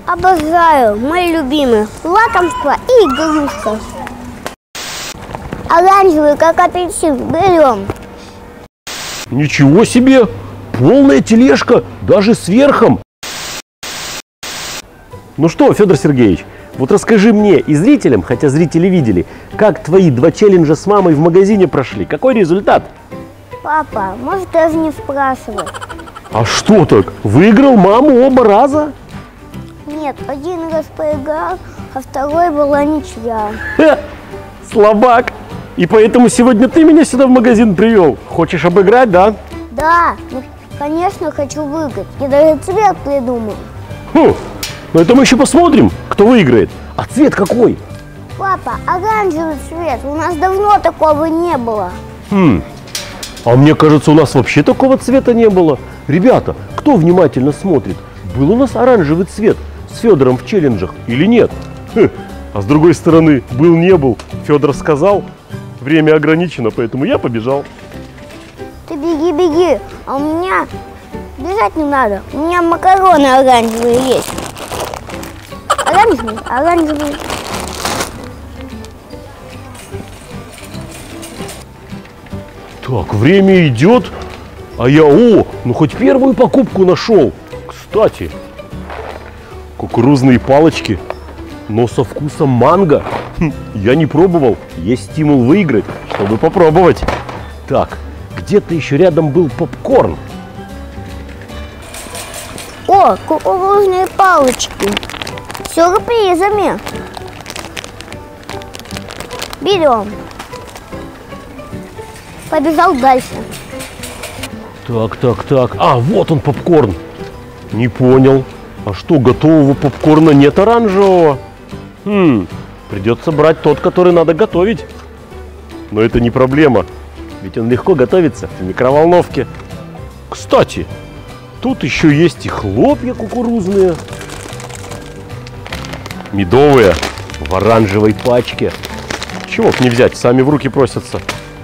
Обожаю, мои любимые, лакомство и игрушка. Оранжевый, как апельсин, берем. Ничего себе! Полная тележка, даже с верхом. Ну что, Федор Сергеевич, вот расскажи мне и зрителям, хотя зрители видели, как твои 2 челленджа с мамой в магазине прошли. Какой результат? Папа, может даже не спрашивать. А что так? Выиграл маму оба раза? Нет, один раз проиграл, а второй была ничья. Ха, слабак! И поэтому сегодня ты меня сюда в магазин привел. Хочешь обыграть, да? Да, конечно, хочу выиграть. Я даже цвет придумал. Ну это мы еще посмотрим, кто выиграет. А цвет какой? Папа, оранжевый цвет. У нас давно такого не было. А мне кажется, у нас вообще такого цвета не было. Ребята, кто внимательно смотрит, был у нас оранжевый цвет с Федором в челленджах или нет? А с другой стороны, был, не был. Федор сказал, время ограничено, поэтому я побежал. Ты беги, беги. А у меня бежать не надо. У меня макароны оранжевые есть. Оранжевый, оранжевый. Так, время идет, а я, ну хоть первую покупку нашел. Кстати, кукурузные палочки, но со вкусом манго. Я не пробовал, есть стимул выиграть, чтобы попробовать. Так, где-то еще рядом был попкорн. О, кукурузные палочки. С сюрпризами. Берем. Побежал дальше. Так. А, вот он попкорн. Не понял. А что, готового попкорна нет оранжевого? Придется брать тот, который надо готовить. Но это не проблема. Ведь он легко готовится в микроволновке. Кстати, тут еще есть и хлопья кукурузные. Медовые в оранжевой пачке. Чего б не взять, сами в руки просятся.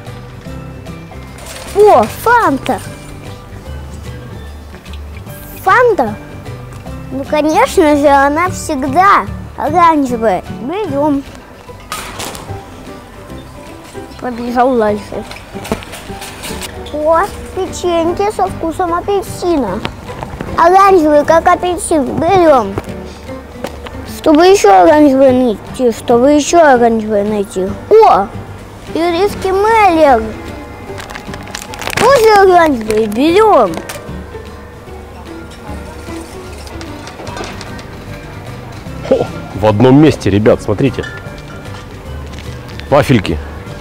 О, фанта. Фанта? Ну, конечно же, она всегда оранжевая. Берем. Побежал дальше. О, печеньки со вкусом апельсина. Оранжевый, как апельсин. Берем. Чтобы еще оранжевое найти, чтобы еще оранжевое найти. О, ириски Меллер. Тоже оранжевые. Берем. В одном месте, ребят, смотрите. Вафельки.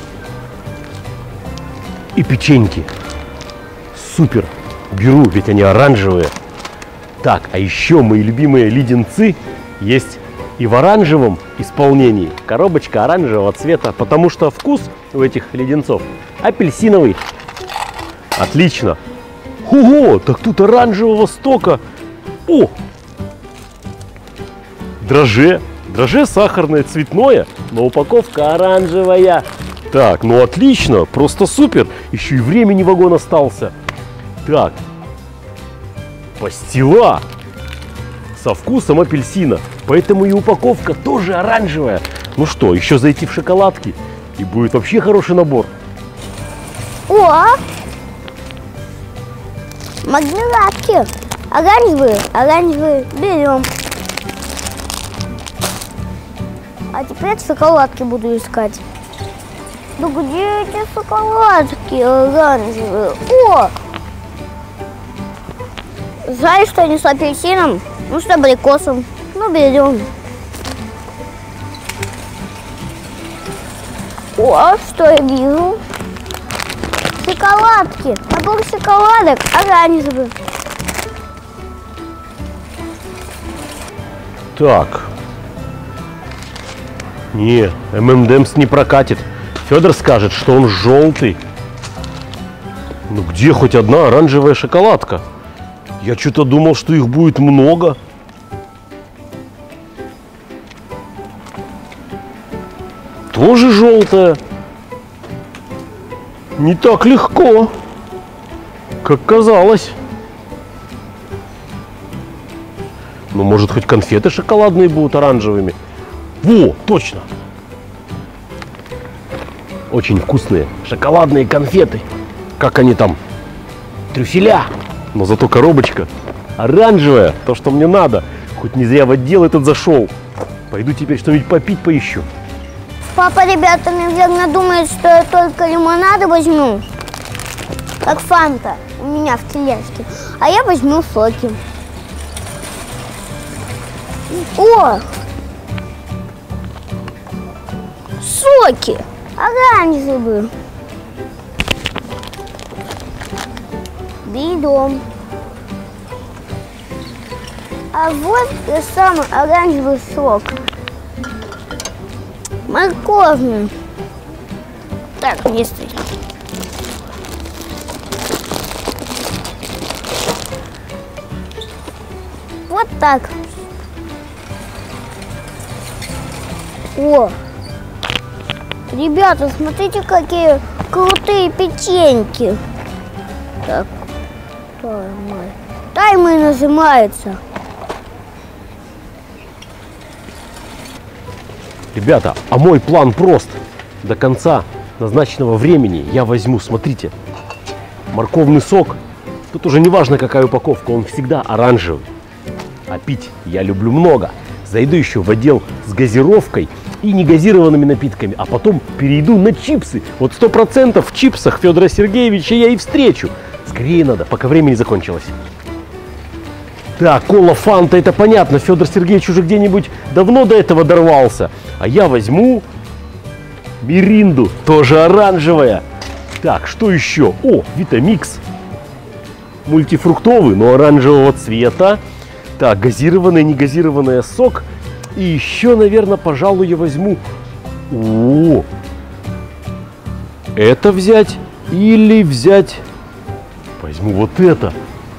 И печеньки. Супер. Беру, ведь они оранжевые. Так, а еще мои любимые леденцы есть и в оранжевом исполнении. Коробочка оранжевого цвета, потому что вкус у этих леденцов апельсиновый. Отлично. Ого, так тут оранжевого стока. О! Дрожжи. Дрожжи сахарное, цветное, но упаковка оранжевая. Так, ну отлично, просто супер. Еще и времени вагон остался. Так, пастила со вкусом апельсина. Поэтому и упаковка тоже оранжевая. Ну что, еще зайти в шоколадки, и будет вообще хороший набор. О! Мармеладки. Оранжевые, оранжевые. Берем. А теперь шоколадки буду искать. Ну где эти шоколадки оранжевые? О! Жаль, что не с апельсином, ну с абрикосом. Ну берем. О, что я вижу? Шоколадки. Набор шоколадок оранжевых. Так. Не, ММДМС не прокатит. Федор скажет, что он желтый. Ну где хоть одна оранжевая шоколадка? Я что-то думал, что их будет много. Тоже желтая. Не так легко, как казалось. Ну, может, хоть конфеты шоколадные будут оранжевыми. Во, точно! Очень вкусные шоколадные конфеты. Как они там? Трюфеля. Но зато коробочка оранжевая. То, что мне надо. Хоть не зря в отдел этот зашел. Пойду теперь что-нибудь попить поищу. Папа, ребята, наверное, думает, что я только лимонады возьму. Как фанта у меня в тележке. А я возьму соки. О! Соки! Оранжевые. Бедом. А вот и самый оранжевый сок. Морковный. Так, не стоит. Вот так. О! Ребята, смотрите, какие крутые печеньки. Так, таймер нажимается. Ребята, а мой план прост. До конца назначенного времени я возьму, смотрите, морковный сок. Тут уже не важно, какая упаковка, он всегда оранжевый. А пить я люблю много. Зайду еще в отдел с газировкой и негазированными напитками, а потом перейду на чипсы. Вот 100% в чипсах Федора Сергеевича я и встречу. Скорее надо, пока время не закончилось. Так, кола, фанта, это понятно. Федор Сергеевич уже где-нибудь давно до этого дорвался. А я возьму миринду, тоже оранжевая. Так, что еще? О, Витамикс. Мультифруктовый, но оранжевого цвета. Так, газированный, негазированный сок. И еще, наверное, пожалуй, я возьму... О! Это взять или взять... Возьму вот это.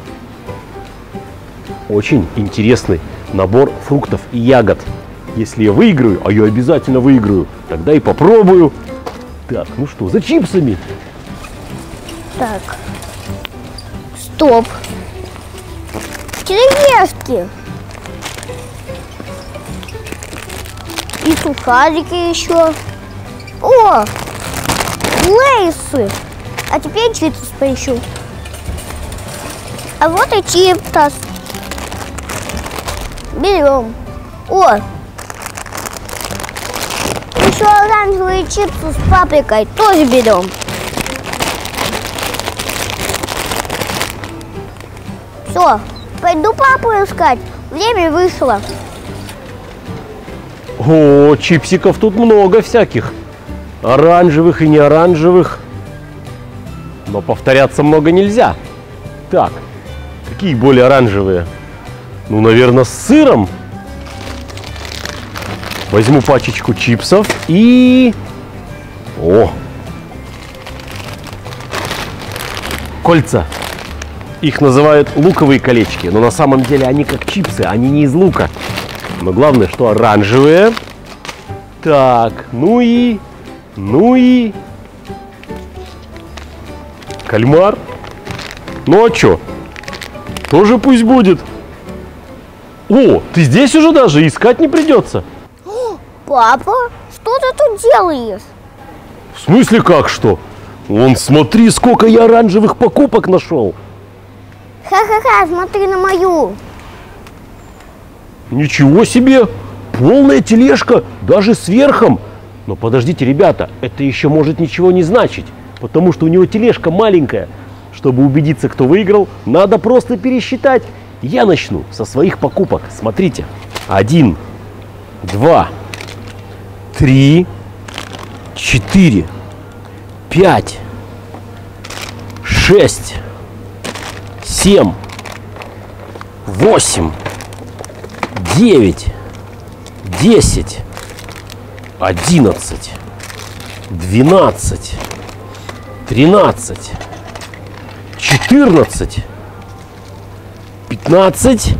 Очень интересный набор фруктов и ягод. Если я выиграю, а я обязательно выиграю, тогда и попробую. Так, ну что, за чипсами. Так. Стоп. Кириешки. И сухарики еще. О! Лейсы. А теперь чипсы поищу. А вот и чипсы. Берем. О! Еще оранжевые чипсы с паприкой тоже берем. Все, пойду папу искать. Время вышло. О, чипсиков тут много всяких. Оранжевых и не оранжевых. Но повторяться много нельзя. Так, какие более оранжевые? Ну, наверное, с сыром. Возьму пачечку чипсов и... О! Кольца. Их называют луковые колечки, но на самом деле они как чипсы, они не из лука. Но главное, что оранжевые. Так, ну и... Кальмар. Ну а чё? Тоже пусть будет. О, ты здесь уже даже, искать не придется. Папа, что ты тут делаешь? В смысле как что? Вон, смотри, сколько я оранжевых покупок нашел. Ха-ха-ха, смотри на мою. Ничего себе! Полная тележка, даже с верхом. Но подождите, ребята, это еще может ничего не значить, потому что у него тележка маленькая. Чтобы убедиться, кто выиграл, надо просто пересчитать. Я начну со своих покупок. Смотрите. 1, 2, 3, 4, 5, 6, 7, 8, 9, 10, 11, 12, 13, 14, 15,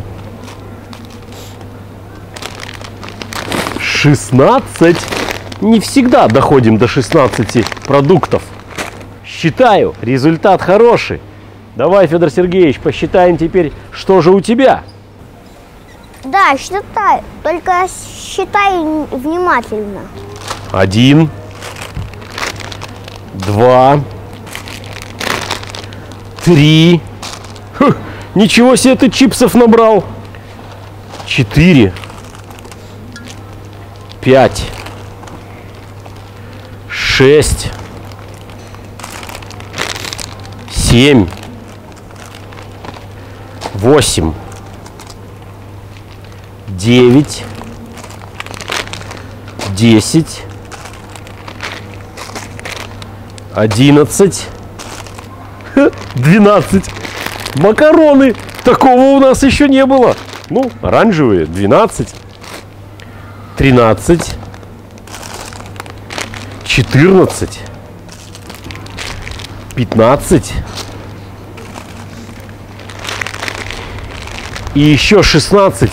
16. Не всегда доходим до 16 продуктов. Считаю, результат хороший. Давай, Федор Сергеевич, посчитаем теперь, что же у тебя. Да, считай. Только считай внимательно. 1, 2, 3. Ничего себе ты чипсов набрал. 4, 5, 6, 7, 8, 9, 10, 11, 12. Макароны! Такого у нас еще не было. Ну, оранжевые. 12, 13, 14, 15 и еще 16.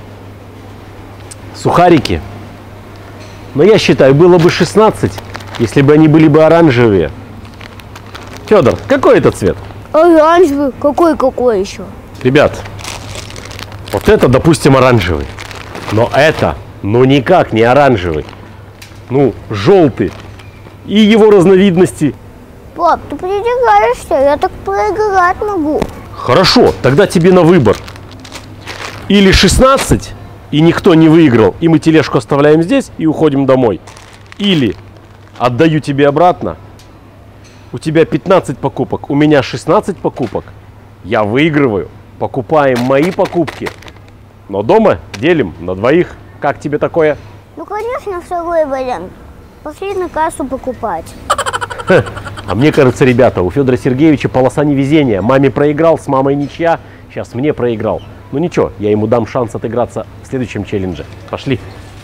Сухарики. Но я считаю, было бы 16, если бы они были бы оранжевые. Федор, какой это цвет? Оранжевый? Какой еще? Ребят, вот это, допустим, оранжевый. Но это, ну никак не оранжевый. Ну, желтый. И его разновидности. Пап, ты придираешься, я так проиграть могу. Хорошо, тогда тебе на выбор. Или 16, и никто не выиграл, и мы тележку оставляем здесь и уходим домой. Или отдаю тебе обратно. У тебя 15 покупок, у меня 16 покупок. Я выигрываю. Покупаем мои покупки. Но дома делим на двоих. Как тебе такое? Ну, конечно, второй вариант. Пошли на кассу покупать. А мне кажется, ребята, у Федора Сергеевича полоса невезения. Маме проиграл, с мамой ничья. Сейчас мне проиграл. Ну ничего, я ему дам шанс отыграться в следующем челлендже. Пошли.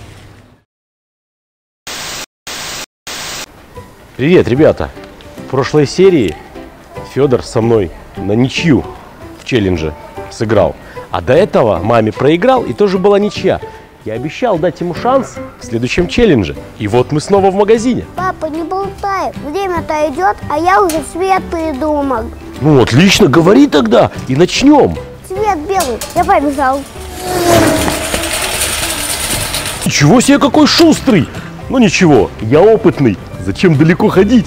Привет, ребята. В прошлой серии Федор со мной на ничью в челлендже сыграл. А до этого маме проиграл, и тоже была ничья. Я обещал дать ему шанс в следующем челлендже. И вот мы снова в магазине. Папа, не болтай. Время-то идет, а я уже цвет придумал. Ну, отлично, говори тогда и начнем. Цвет белый. Я побежал. Ничего себе, какой шустрый. Ну ничего, я опытный. Зачем далеко ходить?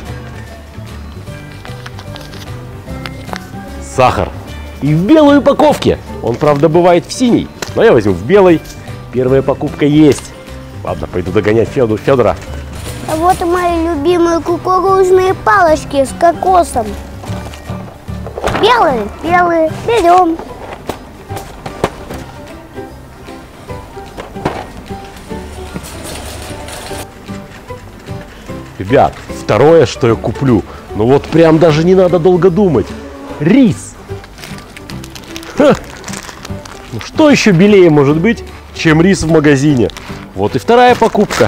Сахар. И в белой упаковке. Он, правда, бывает в синей, но я возьму в белой. Первая покупка есть. Ладно, пойду догонять Федора. А вот и мои любимые кукурузные палочки с кокосом. Белые, берем. Ребят, второе, что я куплю, ну вот прям даже не надо долго думать. Рис. Ха. Ну что еще белее может быть, чем рис в магазине? Вот и вторая покупка.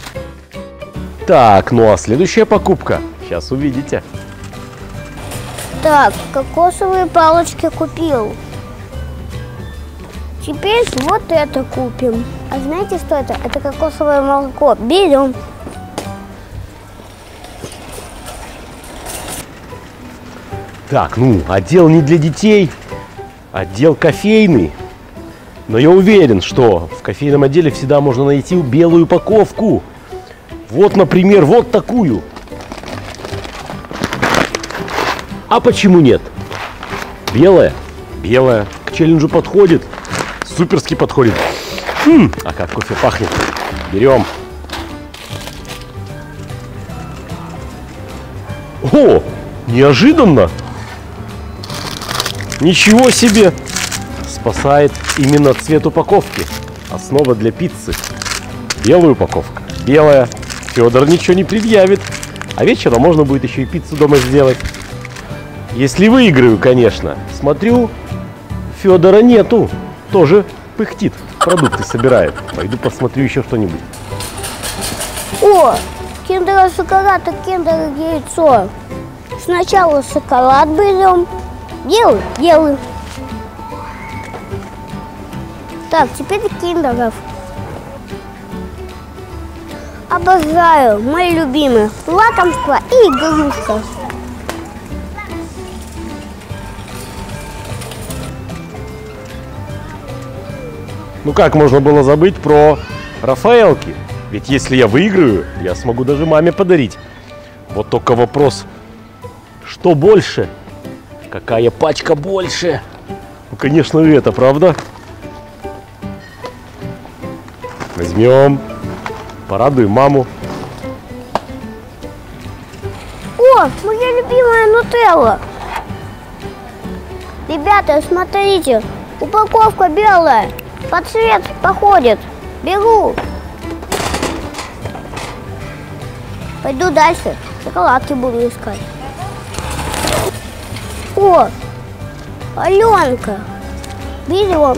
Так, ну а следующая покупка, сейчас увидите. Так, кокосовые палочки купил. Теперь вот это купим. А знаете, что это? Это кокосовое молоко. Берем. Так, ну, отдел не для детей, отдел кофейный. Но я уверен, что в кофейном отделе всегда можно найти белую упаковку. Вот, например, вот такую. А почему нет? Белая? Белая. К челленджу подходит. Суперски подходит. А как кофе пахнет. Берем. О, неожиданно. Ничего себе. Спасает именно цвет упаковки. Основа для пиццы. Белая упаковка. Белая. Федор ничего не предъявит. А вечером можно будет еще и пиццу дома сделать. Если выиграю, конечно. Смотрю, Федора нету. Тоже пыхтит. Продукты собирает. Пойду посмотрю еще что-нибудь. О, киндер шоколад и киндер яйцо. Сначала шоколад берем. Делай. Так, теперь киндеров. Обожаю, мои любимые. Лакомство и игрушка. Ну как можно было забыть про Рафаэлки? Ведь если я выиграю, я смогу даже маме подарить. Вот только вопрос, что больше? Какая пачка больше? Ну, конечно, это, правда? Возьмем, порадуем маму. О, моя любимая нутелла. Ребята, смотрите, упаковка белая, под цвет походит. Беру. Пойду дальше, шоколадки буду искать. О, Аленка, берем.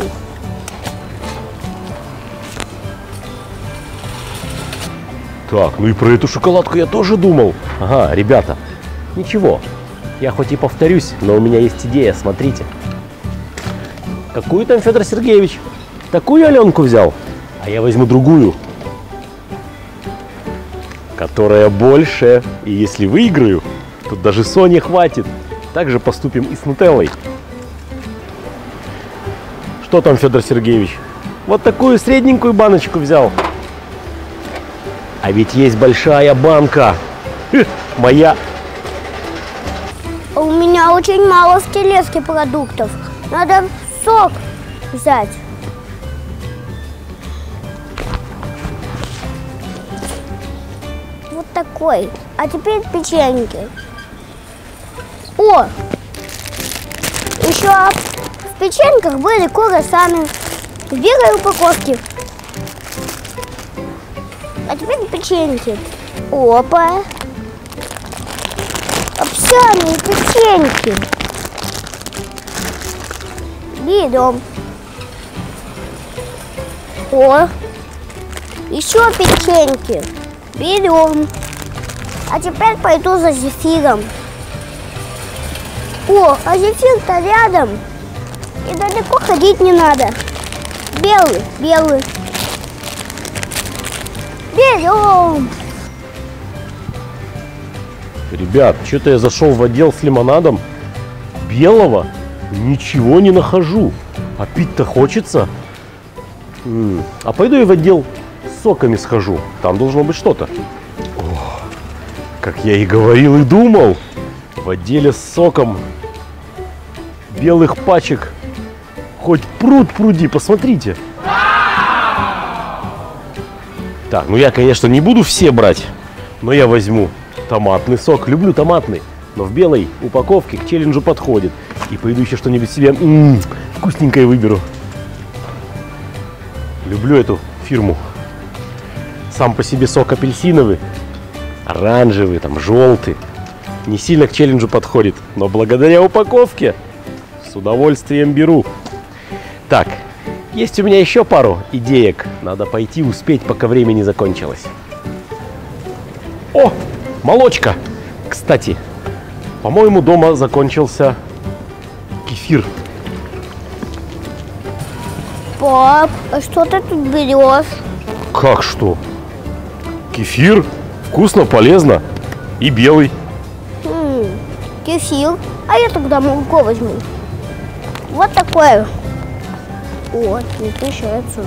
Так, ну и про эту шоколадку я тоже думал. Ага, ребята, ничего. Я хоть и повторюсь, но у меня есть идея, смотрите. Какую там Федор Сергеевич? Такую Аленку взял? А я возьму другую, которая больше. И если выиграю, тут даже Соне хватит. Так же поступим и с нутеллой. Что там, Федор Сергеевич? Вот такую средненькую баночку взял. А ведь есть большая банка. Моя. У меня очень мало в тележке продуктов. Надо сок взять. Вот такой. А теперь печеньки. О! Еще в печеньках были круассаны в белой упаковке. А теперь печеньки. Опа! Овсяные печеньки. Берем. О! Еще печеньки. Берем. А теперь пойду за зефиром. О, а зефир-то рядом. И далеко ходить не надо. Белый, белый. Берем. Ребят, что-то я зашел в отдел с лимонадом. Белого ничего не нахожу. А пить-то хочется. А пойду я в отдел с соками схожу. Там должно быть что-то. Как я и говорил и думал. В отделе с соком белых пачек хоть пруд пруди, посмотрите. Так, ну я, конечно, не буду все брать, но я возьму томатный сок. Люблю томатный, но в белой упаковке к челленджу подходит. И пойду еще что-нибудь себе вкусненькое выберу. Люблю эту фирму. Сам по себе сок апельсиновый, оранжевый, там желтый. Не сильно к челленджу подходит, но благодаря упаковке с удовольствием беру. Так, есть у меня еще пару идеек. Надо пойти успеть, пока время не закончилось. О, молочка! Кстати, по-моему, дома закончился кефир. Пап, а что ты тут берешь? Как что? Кефир вкусно, полезно и белый. Кефир. А я тогда молоко возьму. Вот такое. О, не помещается.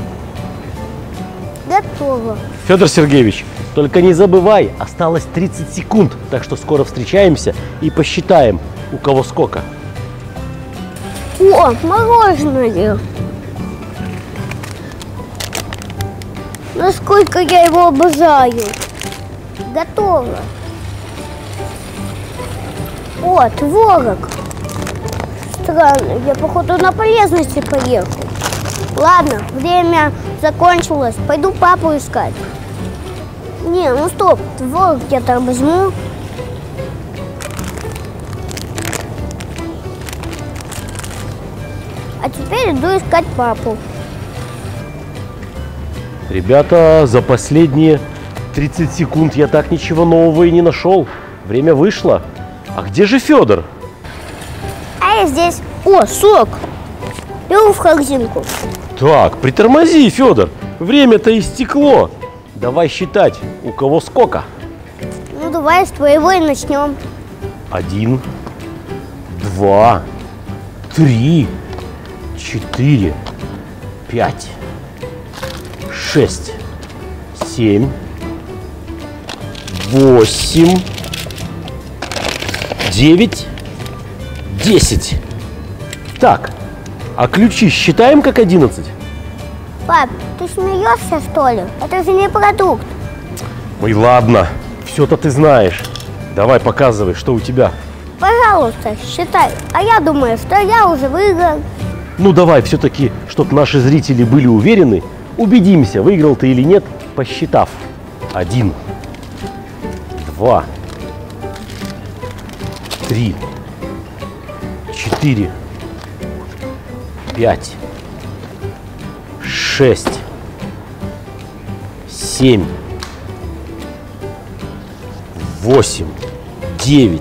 Готово. Федор Сергеевич, только не забывай, осталось 30 секунд, так что скоро встречаемся и посчитаем, у кого сколько. О, мороженое. Насколько я его обожаю. Готово. О, творог. Странно, я походу на полезности поехал. Ладно, время закончилось. Пойду папу искать. Не, ну стоп, творог я там возьму. А теперь иду искать папу. Ребята, за последние 30 секунд я так ничего нового и не нашел. Время вышло. А где же Федор? А я здесь. О, сок. Беру в корзинку. Так, притормози, Федор. Время-то истекло. Давай считать, у кого сколько. Ну, давай с твоего и начнем. 1, 2, 3, 4, 5, 6, 7, 8, 9, 10. Так, а ключи считаем как 11? Пап, ты смеешься, что ли? Это же не продукт. Ой, ладно, все-то ты знаешь. Давай показывай, что у тебя. Пожалуйста, считай. А я думаю, что я уже выиграл. Ну давай все-таки, чтобы наши зрители были уверены, убедимся, выиграл ты или нет, посчитав. 1, 2, 3, 4, 5, 6, 7, 8, 9,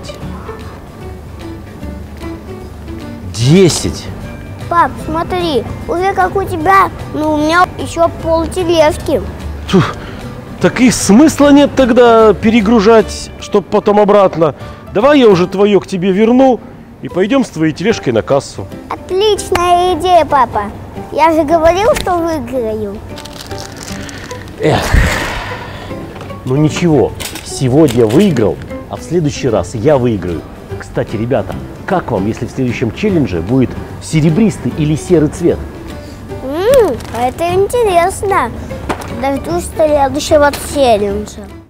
10. Пап, смотри, уже как у тебя, но у меня еще полтележки. Фух, так и смысла нет тогда перегружать, чтоб потом обратно. Давай я уже твое к тебе верну и пойдем с твоей тележкой на кассу. Отличная идея, папа. Я же говорил, что выиграю. Эх, ну ничего, сегодня выиграл, а в следующий раз я выиграю. Кстати, ребята, как вам, если в следующем челлендже будет серебристый или серый цвет? Это интересно. Дождусь следующего челленджа.